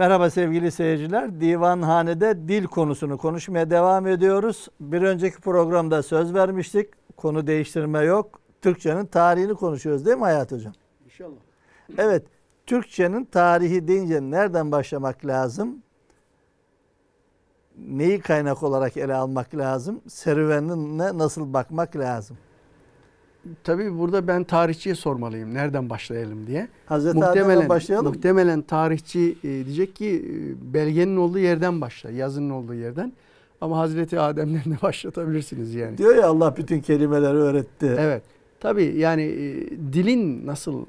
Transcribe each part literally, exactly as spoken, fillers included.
Merhaba sevgili seyirciler. Divanhane'de dil konusunu konuşmaya devam ediyoruz. Bir önceki programda söz vermiştik. Konu değiştirme yok. Türkçenin tarihini konuşuyoruz değil mi Hayat Hocam? İnşallah. Evet. Türkçenin tarihi deyince nereden başlamak lazım? Neyi kaynak olarak ele almak lazım? Serüvenine nasıl bakmak lazım? Tabii burada ben tarihçiye sormalıyım. Nereden başlayalım diye. Hazreti muhtemelen, Adem'den başlayalım. Muhtemelen tarihçi e, diyecek ki e, belgenin olduğu yerden başla. Yazının olduğu yerden. Ama Hazreti Adem'den de başlatabilirsiniz yani. Diyor ya Allah bütün kelimeleri öğretti. Evet. Tabii yani e, dilin nasıl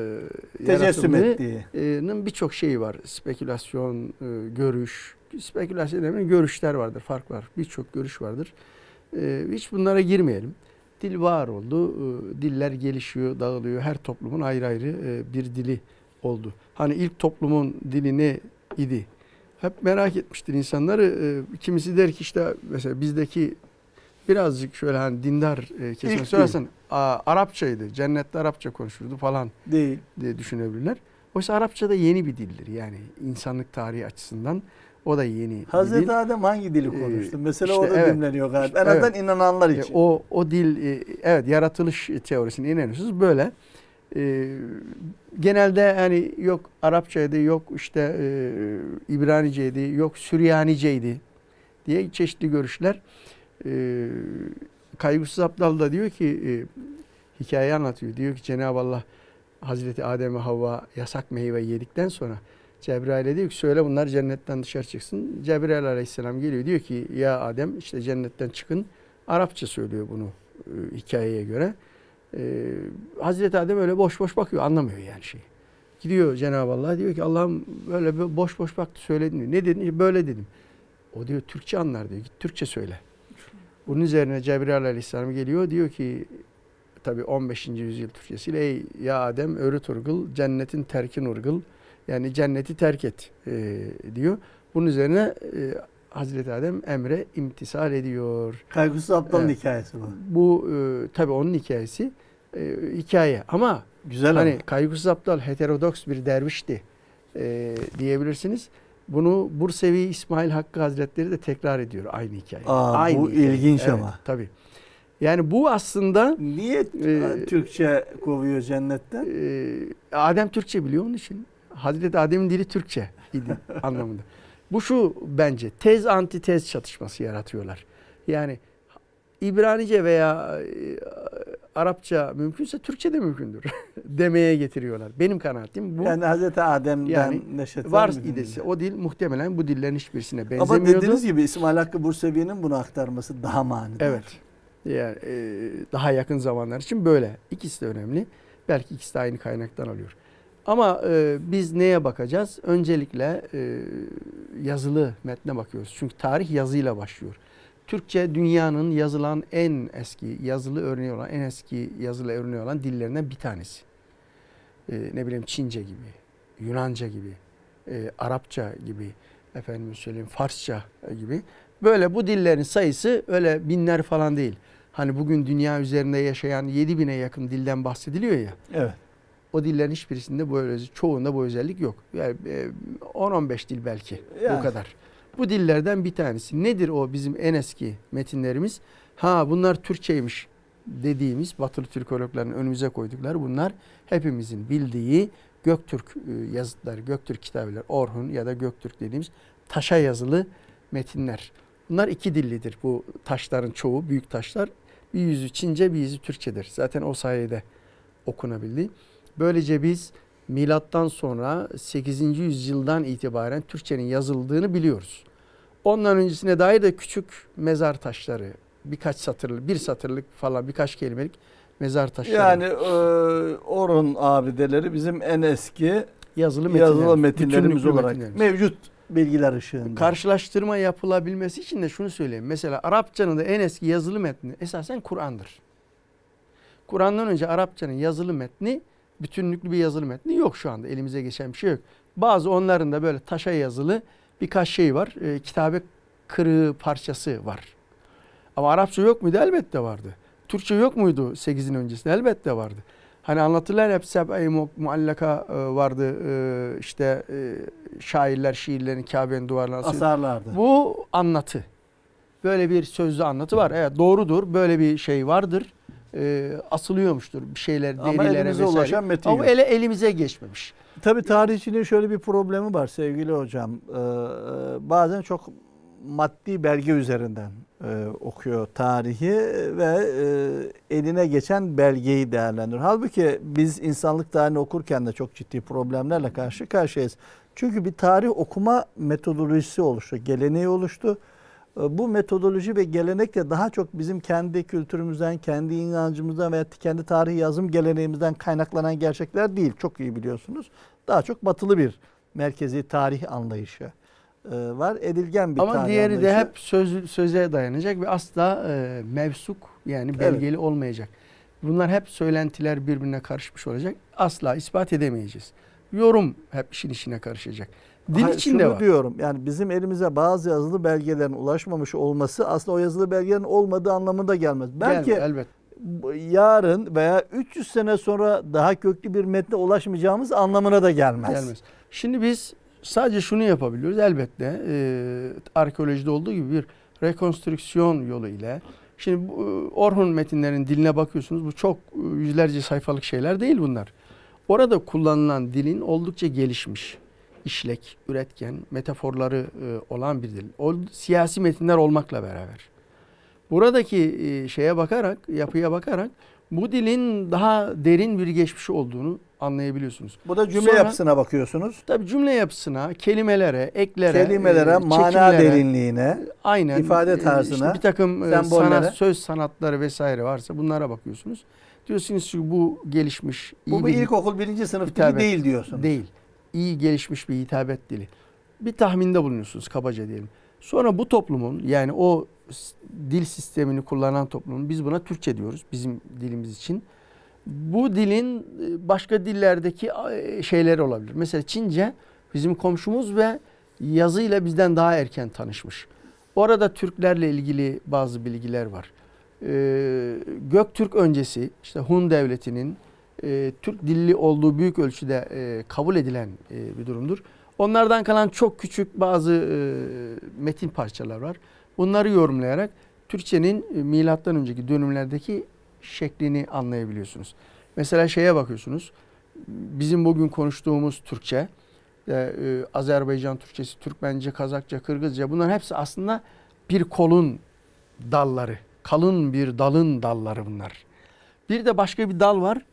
e, Tecessüm ettiği. birçok şeyi var. Spekülasyon, e, görüş. Spekülasyon önemli. Görüşler vardır. Fark var. Birçok görüş vardır. E, hiç bunlara girmeyelim. Dil var oldu. Diller gelişiyor, dağılıyor. Her toplumun ayrı ayrı bir dili oldu. Hani ilk toplumun dili ne idi? Hep merak etmiştir insanları. Kimisi der ki işte mesela bizdeki birazcık şöyle hani dindar kesime sorarsan Arapçaydı. Cennette Arapça konuşurdu falan değil diye düşünebilirler. Oysa Arapça da yeni bir dildir. Yani insanlık tarihi açısından o da yeni. Hazreti dil. Adem hangi dili konuştu? Ee, Mesela işte orada evet, dinleniyor galiba. işte, en azından evet. inananlar için. E, o o dil e, evet yaratılış teorisine inanıyorsunuz. Böyle e, genelde hani yok Arapçaydı, yok işte e, İbraniceydi, yok Süryaniceydi diye çeşitli görüşler. E, Kaygısız Abdal da diyor ki e, hikaye anlatıyor. Diyor ki Cenab-ı Allah Hazreti Adem ve Havva yasak meyve yedikten sonra Cebrail'e diyor ki söyle bunlar cennetten dışarı çıksın. Cebrail aleyhisselam geliyor diyor ki ya Adem işte cennetten çıkın. Arapça söylüyor bunu e, hikayeye göre. E, Hazreti Adem öyle boş boş bakıyor, anlamıyor yani şeyi. Gidiyor Cenab-ı Allah diyor ki Allah'ım böyle boş boş baktı söyledin diyor. Ne dedin? Böyle dedim. O diyor Türkçe anlar diyor. Git Türkçe söyle. Bunun üzerine Cebrail aleyhisselam geliyor diyor ki tabii on beşinci yüzyıl Türkçesiyle ey ya Adem örüt urgul cennetin terkin urgul. Yani cenneti terk et e, diyor. Bunun üzerine e, Hazreti Adem emre imtisal ediyor. Kaygısız Abdal'ın evet. hikayesi bu. Bu e, tabii onun hikayesi. E, hikaye ama güzel hani ama. Kaygısız Abdal heterodoks bir dervişti e, diyebilirsiniz. Bunu Bursevi İsmail Hakkı Hazretleri de tekrar ediyor aynı hikayeyi. Aa, aynı bu hikaye. ilginç evet, ama. Tabii. Yani bu aslında niye e, Türkçe kovuyor cennetten? E, Adem Türkçe biliyor onun için. Hazreti Adem'in dili Türkçe idi anlamında. Bu şu bence tez antitez çatışması yaratıyorlar. Yani İbranice veya e, Arapça mümkünse Türkçe de mümkündür demeye getiriyorlar. Benim kanaatim bu. Yani Hazreti Adem'den yani neşeten var idesi o dil muhtemelen bu dillerin hiçbirisine benzemiyordu. Ama dediğiniz gibi İsmail Hakkı Bursevi'nin bunu aktarması daha manidar. Evet. Yani e, daha yakın zamanlar için böyle. İkisi de önemli. Belki ikisi de aynı kaynaktan alıyor. Ama e, biz neye bakacağız? Öncelikle e, yazılı metne bakıyoruz. Çünkü tarih yazıyla başlıyor. Türkçe dünyanın yazılan en eski, yazılı örneği olan, en eski yazılı örneği olan dillerinden bir tanesi. E, ne bileyim Çince gibi, Yunanca gibi, e, Arapça gibi, efendim söyleyeyim Farsça gibi. Böyle bu dillerin sayısı öyle binler falan değil. Hani bugün dünya üzerinde yaşayan yedi bine yakın dilden bahsediliyor ya. Evet. O dillerin hiçbirisinde bu özellik, çoğunda bu özellik yok. Yani on on beş dil belki yani. O kadar. Bu dillerden bir tanesi. Nedir o bizim en eski metinlerimiz? Ha bunlar Türkçeymiş dediğimiz batılı Türkologların önümüze koydukları bunlar hepimizin bildiği Göktürk yazıtları, Göktürk kitabıları, Orhun ya da Göktürk dediğimiz taşa yazılı metinler. Bunlar iki dillidir. Bu taşların çoğu, büyük taşlar. Bir yüzü Çince, bir yüzü Türkçedir. Zaten o sayede okunabildi. Böylece biz milattan sonra sekizinci yüzyıldan itibaren Türkçenin yazıldığını biliyoruz. Ondan öncesine dair de küçük mezar taşları, birkaç satırlık, bir satırlık falan birkaç kelimelik mezar taşları. Yani e, Orhun abideleri bizim en eski yazılı, metinler, yazılı metinlerimiz olarak metinlerimiz. Mevcut bilgiler ışığında. Karşılaştırma yapılabilmesi için de şunu söyleyeyim. Mesela Arapçanın da en eski yazılı metni esasen Kur'an'dır. Kur'an'dan önce Arapçanın yazılı metni, bütünlüklü bir yazılı metni yok şu anda. Elimize geçen bir şey yok. Bazı onların da böyle taşa yazılı birkaç şey var. E, kitabe kırığı parçası var. Ama Arapça yok muydu? Elbette vardı. Türkçe yok muydu sekizin öncesinde? Elbette vardı. Hani anlatırlar hep seb-i muallaka vardı e, işte e, şairler şiirlerini Kabe'nin duvarlarına asarlardı. Bu anlatı. Böyle bir sözlü anlatı var. Evet doğrudur. Böyle bir şey vardır. E, asılıyormuştur bir şeyler Ama derilere elimize vesaire. ulaşan metin Ama yok. ele, elimize geçmemiş. Tabii tarihçinin şöyle bir problemi var sevgili hocam. Ee, bazen çok maddi belge üzerinden e, okuyor tarihi ve e, eline geçen belgeyi değerlendiriyor. Halbuki biz insanlık tarihini okurken de çok ciddi problemlerle karşı karşıyayız. Çünkü bir tarih okuma metodolojisi oluştu, geleneği oluştu. Bu metodoloji ve gelenekle daha çok bizim kendi kültürümüzden, kendi inancımızdan veya kendi tarih yazım geleneğimizden kaynaklanan gerçekler değil. Çok iyi biliyorsunuz. Daha çok batılı bir merkezi tarih anlayışı var. Edilgen bir Ama tarih diğeri anlayışı. de hep söz, söze dayanacak ve asla e, mevsuk yani belgeli evet. olmayacak. Bunlar hep söylentiler birbirine karışmış olacak. Asla ispat edemeyeceğiz. Yorum hep işin içine karışacak. Dil Hayır, içinde şunu var. diyorum yani bizim elimize bazı yazılı belgelerin ulaşmamış olması aslında o yazılı belgelerin olmadığı anlamında gelmez. Belki Gel, elbet. yarın veya üç yüz sene sonra daha köklü bir metne ulaşmayacağımız anlamına da gelmez. Gelmez. Şimdi biz sadece şunu yapabiliyoruz elbette e, arkeolojide olduğu gibi bir rekonstrüksiyon yolu ile. Şimdi bu, Orhun metinlerin diline bakıyorsunuz bu çok yüzlerce sayfalık şeyler değil bunlar. Orada kullanılan dilin oldukça gelişmiş, işlek, üretken, metaforları e, olan bir dil. O siyasi metinler olmakla beraber. Buradaki e, şeye bakarak, yapıya bakarak bu dilin daha derin bir geçmişi olduğunu anlayabiliyorsunuz. Bu da cümle Sonra, yapısına bakıyorsunuz. Tabii cümle yapısına, kelimelere, eklere, kelimelere, e, mana derinliğine, aynen, ifade tarzına, işte bir takım sanat, söz sanatları vesaire varsa bunlara bakıyorsunuz. Diyorsunuz ki bu gelişmiş. Bu bir ilkokul birinci sınıf dili değil diyorsunuz. Değil. İyi gelişmiş bir hitabet dili. Bir tahminde bulunuyorsunuz kabaca diyelim. Sonra bu toplumun yani o dil sistemini kullanan toplumun biz buna Türkçe diyoruz bizim dilimiz için. Bu dilin başka dillerdeki şeyleri olabilir. Mesela Çince bizim komşumuz ve yazıyla bizden daha erken tanışmış. Orada Türklerle ilgili bazı bilgiler var. Ee, Göktürk öncesi işte Hun devletinin e, Türk dilli olduğu büyük ölçüde e, kabul edilen e, bir durumdur. Onlardan kalan çok küçük bazı e, metin parçalar var. Bunları yorumlayarak Türkçenin e, milattan önceki dönemlerdeki şeklini anlayabiliyorsunuz. Mesela şeye bakıyorsunuz. Bizim bugün konuştuğumuz Türkçe, e, e, Azerbaycan Türkçesi, Türkmence, Kazakça, Kırgızca bunların hepsi aslında bir kolun dalları. Kalın bir dalın dalları bunlar. Bir de başka bir dal var.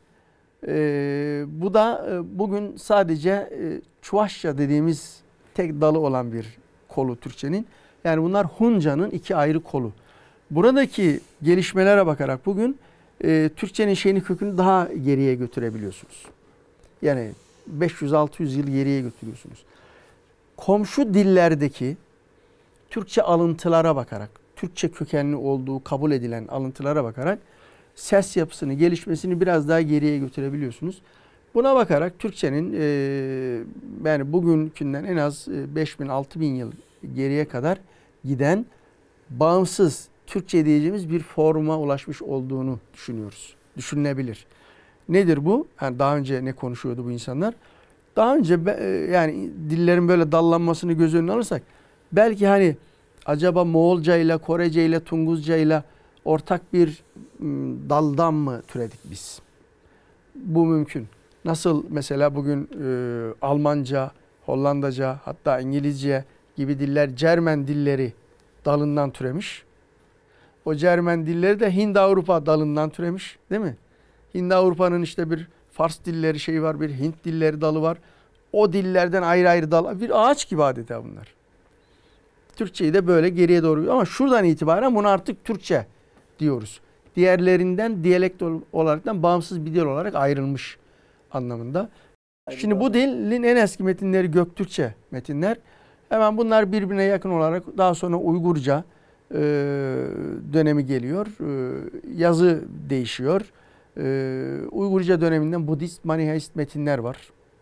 E, bu da e, bugün sadece e, Çuvaşça dediğimiz tek dalı olan bir kolu Türkçenin. Yani bunlar Hunca'nın iki ayrı kolu. Buradaki gelişmelere bakarak bugün e, Türkçenin şeyini kökünü daha geriye götürebiliyorsunuz. Yani beş yüz altı yüz yıl geriye götürüyorsunuz. Komşu dillerdeki Türkçe alıntılara bakarak, Türkçe kökenli olduğu kabul edilen alıntılara bakarak ses yapısını, gelişmesini biraz daha geriye götürebiliyorsunuz. Buna bakarak Türkçenin e, yani bugünkünden en az beş bin altı bin yıl geriye kadar giden bağımsız Türkçe diyeceğimiz bir forma ulaşmış olduğunu düşünüyoruz. Düşünülebilir. Nedir bu? Yani daha önce ne konuşuyordu bu insanlar? Daha önce yani dillerin böyle dallanmasını göz önüne alırsak belki hani acaba Moğolca ile Korece ile Tunguzca ile ortak bir daldan mı türedik biz? Bu mümkün. Nasıl mesela bugün e, Almanca, Hollandaca hatta İngilizce gibi diller Cermen dilleri dalından türemiş. O Cermen dilleri de Hind-Avrupa dalından türemiş değil mi? Hind-Avrupa'nın işte bir Fars dilleri şeyi var, bir Hint dilleri dalı var. O dillerden ayrı ayrı dal, bir ağaç gibi adeta bunlar. Türkçeyi de böyle geriye doğru ama şuradan itibaren bunu artık Türkçe diyoruz. Diğerlerinden diyalekt olaraktan bağımsız bir dil olarak ayrılmış anlamında. Şimdi bu dilin en eski metinleri Göktürkçe metinler. Hemen bunlar birbirine yakın olarak daha sonra Uygurca e, dönemi geliyor. E, yazı değişiyor. E, Uygurca döneminden Budist, Maniheist metinler var.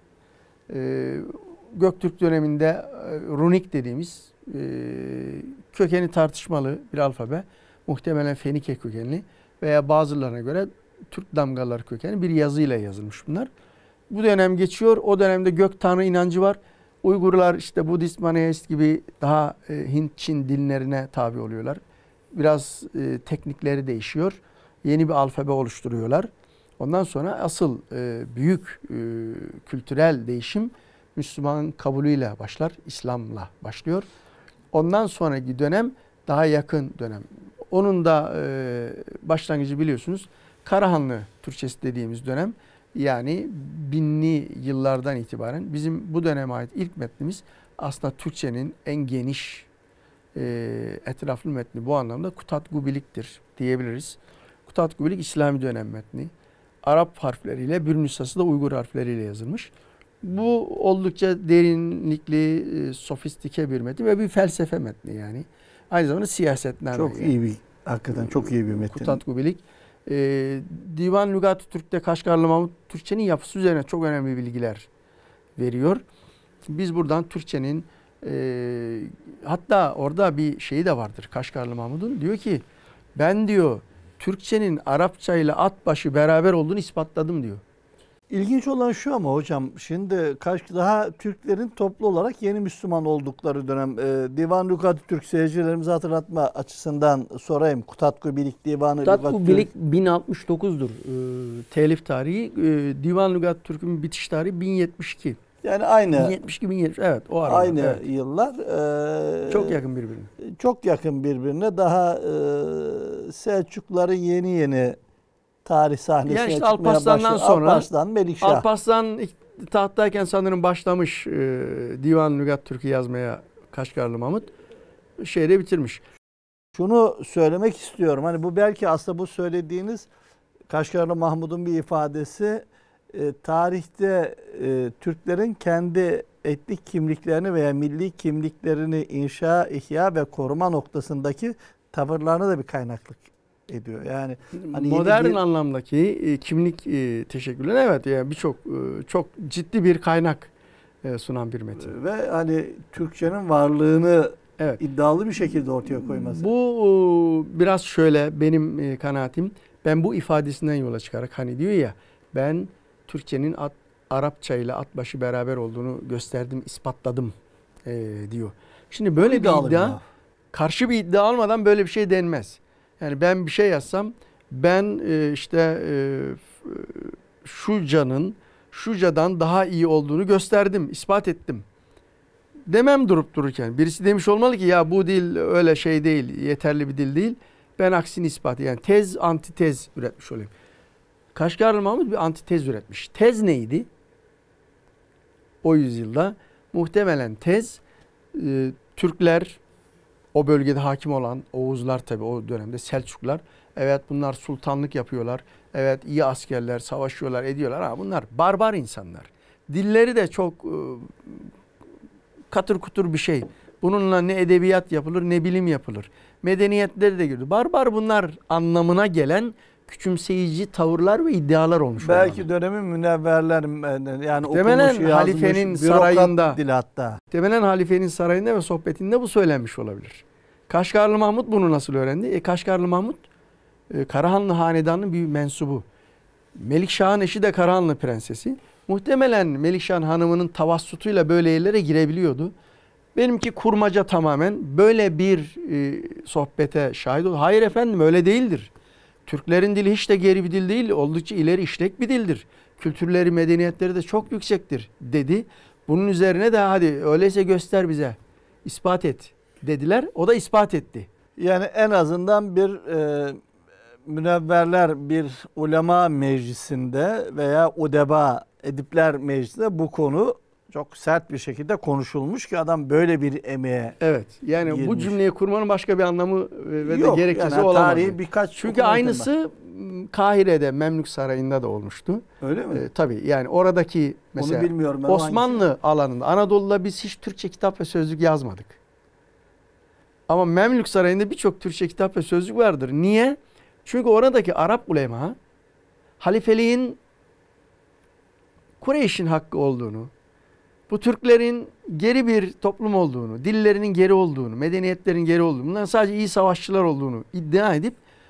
E, Göktürk döneminde e, runik dediğimiz e, kökeni tartışmalı bir alfabe. Muhtemelen Fenike kökenli veya bazılarına göre Türk damgaları kökenli bir yazıyla yazılmış bunlar. Bu dönem geçiyor. O dönemde gök tanrı inancı var. Uygurlar işte Budist, Maneist gibi daha e, Hint, Çin dinlerine tabi oluyorlar. Biraz e, teknikleri değişiyor. Yeni bir alfabe oluşturuyorlar. Ondan sonra asıl e, büyük e, kültürel değişim Müslüman kabulüyle başlar. İslam'la başlıyor. Ondan sonraki dönem daha yakın dönem. Onun da e, başlangıcı biliyorsunuz Karahanlı Türkçesi dediğimiz dönem. Yani binli yıllardan itibaren bizim bu döneme ait ilk metnimiz aslında Türkçenin en geniş e, etraflı metni bu anlamda Kutat-Gubilik'tir diyebiliriz. Kutat-Gubilik İslami dönem metni. Arap harfleriyle bir nüshası da Uygur harfleriyle yazılmış. Bu oldukça derinlikli, e, sofistike bir metin ve bir felsefe metni yani. Aynı zamanda siyasetname. Çok yani. iyi bir, hakikaten çok iyi bir metin. Kutat-Gubilik. Ee, Divan Lügat-ı Türk'te Kaşgarlı Mahmut Türkçenin yapısı üzerine çok önemli bilgiler veriyor. Biz buradan Türkçenin e, hatta orada bir şeyi de vardır Kaşgarlı Mahmut'un. Diyor ki ben diyor Türkçenin Arapça ile at başı beraber olduğunu ispatladım diyor. İlginç olan şu ama hocam, şimdi kaç daha Türklerin toplu olarak yeni Müslüman oldukları dönem. E, Divan Lügat-ı Türk seyircilerimizi hatırlatma açısından sorayım. Kutat-Gubilik Divanı Kutat-Gubilik bin altmış dokuz'dur e, telif tarihi. E, Divan Lügat-ı Türk'ün bitiş tarihi bin yetmiş iki. Yani aynı. bin yetmiş iki bin yetmiş evet o arada. Aynı evet. yıllar. E, Çok yakın birbirine. Çok yakın birbirine. Daha e, Selçukluların yeni yeni tarih sahnesine yani işte çıkmaya Alparslan'dan başladı. sonra Alparslan, Melikşah. Alparslan tahttayken sanırım başlamış e, Divan Lügat Türk'ü yazmaya Kaşgarlı Mahmut. Şeyde bitirmiş. Şunu söylemek istiyorum. Hani bu belki aslında bu söylediğiniz Kaşgarlı Mahmud'un bir ifadesi. E, tarihte e, Türklerin kendi etnik kimliklerini veya milli kimliklerini inşa, ihya ve koruma noktasındaki tavırlarına da bir kaynaklık ediyor. Yani hani modern bir, anlamdaki e, kimlik e, teşekkürler evet yani birçok e, çok ciddi bir kaynak e, sunan bir metin. Ve hani Türkçenin varlığını evet. iddialı bir şekilde ortaya koyması. Bu e, biraz şöyle benim e, kanaatim. Ben bu ifadesinden yola çıkarak hani diyor ya ben Türkçenin at, Arapça ile at başı beraber olduğunu gösterdim, ispatladım e, diyor. Şimdi böyle İddialı bir iddia bir karşı bir iddia olmadan böyle bir şey denmez. Yani ben bir şey yazsam ben e, işte e, şucanın şucadan daha iyi olduğunu gösterdim, ispat ettim. Demem durup dururken. Birisi demiş olmalı ki ya bu dil öyle şey değil, yeterli bir dil değil. Ben aksini ispat yani tez antitez üretmiş olayım. Kaşgarlı Mahmut bir antitez üretmiş. Tez neydi? O yüzyılda muhtemelen tez e, Türkler o bölgede hakim olan Oğuzlar tabii o dönemde Selçuklular. Evet bunlar sultanlık yapıyorlar. Evet iyi askerler savaşıyorlar ediyorlar. Ha, bunlar barbar insanlar. Dilleri de çok e, katır kutur bir şey. Bununla ne edebiyat yapılır ne bilim yapılır. Medeniyetleri de gördü. Barbar bunlar anlamına gelen küçümseyici tavırlar ve iddialar olmuş. Belki dönemin münevverler yani muhtemelen okumuş, yazmış, halifenin sarayında, dil hatta. Muhtemelen halifenin sarayında ve sohbetinde bu söylenmiş olabilir. Kaşgarlı Mahmut bunu nasıl öğrendi? E, Kaşgarlı Mahmut e, Karahanlı Hanedanı'nın bir mensubu. Melikşah'ın eşi de Karahanlı prensesi. Muhtemelen Melikşah'ın hanımının tavassutuyla böyle yerlere girebiliyordu. Benimki kurmaca tamamen böyle bir e, sohbete şahit oldu. Hayır efendim öyle değildir. Türklerin dili hiç de geri bir dil değil. Oldukça ileri işlek bir dildir. Kültürleri, medeniyetleri de çok yüksektir dedi. Bunun üzerine de hadi öyleyse göster bize. İspat et dediler. O da ispat etti. Yani en azından bir e, münevverler bir ulema meclisinde veya udeba edipler meclisinde bu konu çok sert bir şekilde konuşulmuş ki adam böyle bir emeğe evet. Yani girmiş. Bu cümleyi kurmanın başka bir anlamı ve Yok, de gerekçesi yani olamaz. birkaç Çünkü aynısı Kahire'de Memlük Sarayı'nda da olmuştu. Öyle mi? Ee, tabii yani oradaki mesela Onu bilmiyorum ben, Osmanlı alanında Anadolu'da biz hiç Türkçe kitap ve sözlük yazmadık. Ama Memlük Sarayı'nda birçok Türkçe kitap ve sözlük vardır. Niye? Çünkü oradaki Arap ulema halifeliğin Kureyş'in hakkı olduğunu, bu Türklerin geri bir toplum olduğunu, dillerinin geri olduğunu, medeniyetlerin geri olduğunu, bunların sadece iyi savaşçılar olduğunu iddia edip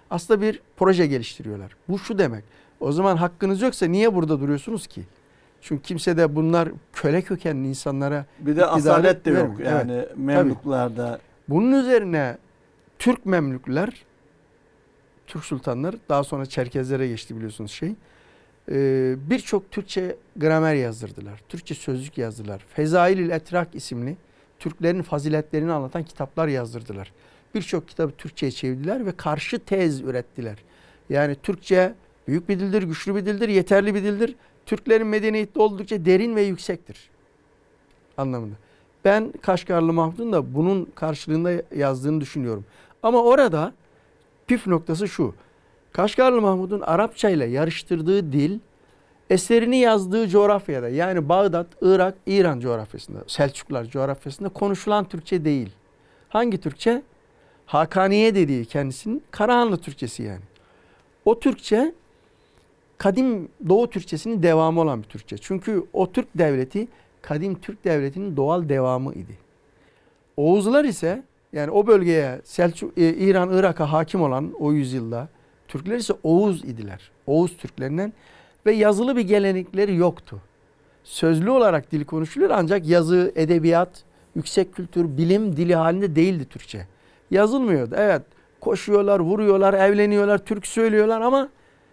aslında bir proje geliştiriyorlar. Bu şu demek. O zaman hakkınız yoksa niye burada duruyorsunuz ki? Çünkü kimse de bunlar köle kökenli insanlara bir de asalet de yok. vermiyor. Yani evet. Memluklarda. Bunun üzerine Türk Memlükler, Türk sultanları, daha sonra Çerkezlere geçti biliyorsunuz şey. Ee, Birçok Türkçe gramer yazdırdılar. Türkçe sözlük yazdılar. Fezailül Etrak isimli Türklerin faziletlerini anlatan kitaplar yazdırdılar. Birçok kitabı Türkçe'ye çevirdiler ve karşı tez ürettiler. Yani Türkçe büyük bir dildir, güçlü bir dildir, yeterli bir dildir. Türklerin medeniyeti oldukça derin ve yüksektir anlamında. Ben Kaşgarlı Mahmud'un da bunun karşılığında yazdığını düşünüyorum. Ama orada püf noktası şu. Kaşgarlı Mahmud'un Arapça ile yarıştırdığı dil eserini yazdığı coğrafyada, yani Bağdat, Irak, İran coğrafyasında, Selçuklular coğrafyasında konuşulan Türkçe değil. Hangi Türkçe? Hakaniye dediği kendisinin Karahanlı Türkçesi yani. O Türkçe kadim Doğu Türkçesinin devamı olan bir Türkçe. Çünkü o Türk devleti kadim Türk devletinin doğal devamı idi. Oğuzlar ise, yani o bölgeye Selçuk, İran, Irak'a hakim olan o yüzyılda Türkler ise Oğuz idiler. Oğuz Türklerinden ve yazılı bir gelenekleri yoktu. Sözlü olarak dil konuşulur ancak yazı, edebiyat, yüksek kültür, bilim dili halinde değildi Türkçe. Yazılmıyordu. Evet, koşuyorlar, vuruyorlar, evleniyorlar, Türk söylüyorlar ama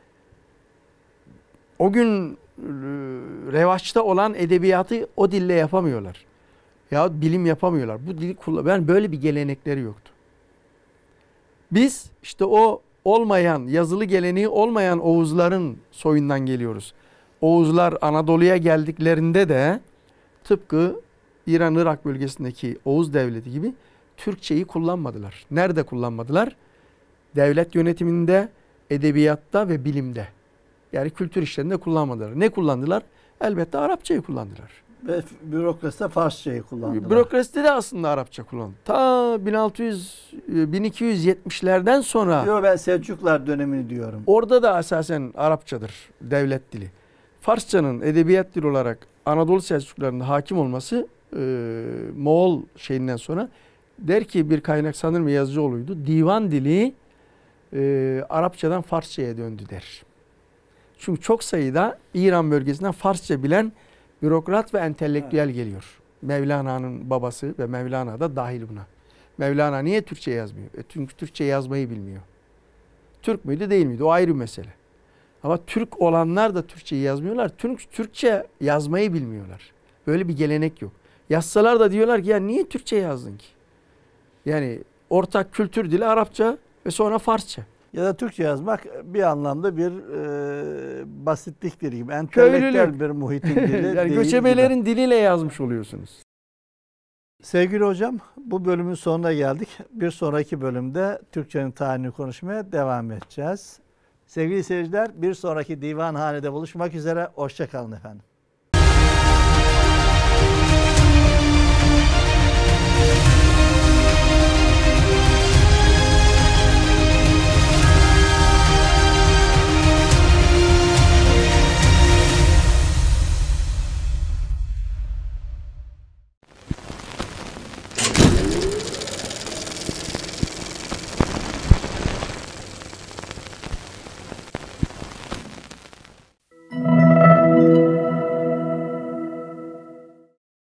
o gün revaçta olan edebiyatı o dille yapamıyorlar. Yahut bilim yapamıyorlar. Bu dili kullan. Yani böyle bir gelenekleri yoktu. Biz işte o olmayan, yazılı geleneği olmayan Oğuzların soyundan geliyoruz. Oğuzlar Anadolu'ya geldiklerinde de tıpkı İran-Irak bölgesindeki Oğuz devleti gibi Türkçeyi kullanmadılar. Nerede kullanmadılar? Devlet yönetiminde, edebiyatta ve bilimde. Yani kültür işlerinde kullanmadılar. Ne kullandılar? Elbette Arapçayı kullandılar. Ve bürokraside Farsçayı kullandılar. Bürokraside de aslında Arapça kullandı. Ta bin altı yüz bin iki yüz yetmişlerden sonra. Yok, ben Selçuklar dönemini diyorum. Orada da esasen Arapçadır devlet dili. Farsçanın edebiyat dili olarak Anadolu Selçuklularında hakim olması e, Moğol şeyinden sonra, der ki bir kaynak, sanırım Yazıcıoğlu'ydu. Divan dili e, Arapçadan Farsçaya döndü der. Çünkü çok sayıda İran bölgesinden Farsça bilen bürokrat ve entelektüel geliyor. Mevlana'nın babası ve Mevlana da dahil buna. Mevlana niye Türkçe yazmıyor? E çünkü Türkçe yazmayı bilmiyor. Türk müydü değil miydi? O ayrı bir mesele. Ama Türk olanlar da Türkçeyi yazmıyorlar. Türk, Türkçe yazmayı bilmiyorlar. Böyle bir gelenek yok. Yazsalar da diyorlar ki ya niye Türkçe yazdın ki? Yani ortak kültür dili Arapça ve sonra Farsça. Ya da Türkçe yazmak bir anlamda bir e, basitliktir gibi. Entelektüel bir muhitin dili. Yani göçebelerin gibi. Diliyle yazmış oluyorsunuz. Sevgili hocam, bu bölümün sonuna geldik. Bir sonraki bölümde Türkçenin tarihini konuşmaya devam edeceğiz. Sevgili seyirciler, bir sonraki Divanhane'de buluşmak üzere. Hoşça kalın efendim.